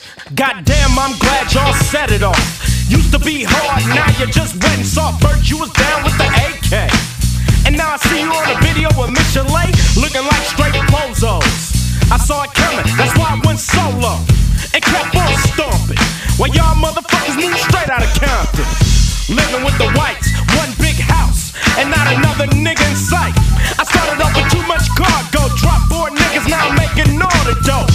Goddamn, I'm glad y'all set it off. Used to be hard, now you just wet and soft. Bert, you was down with the AK. And now I see you on a video with Michelet, looking like straight bozos. I saw it coming, that's why I went solo and kept on stomping, while y'all motherfuckers moved straight out of Compton. Living with the whites, one big house, and not another nigga in sight. I started off with too much cargo, drop 4 niggas, now I'm making all the dough.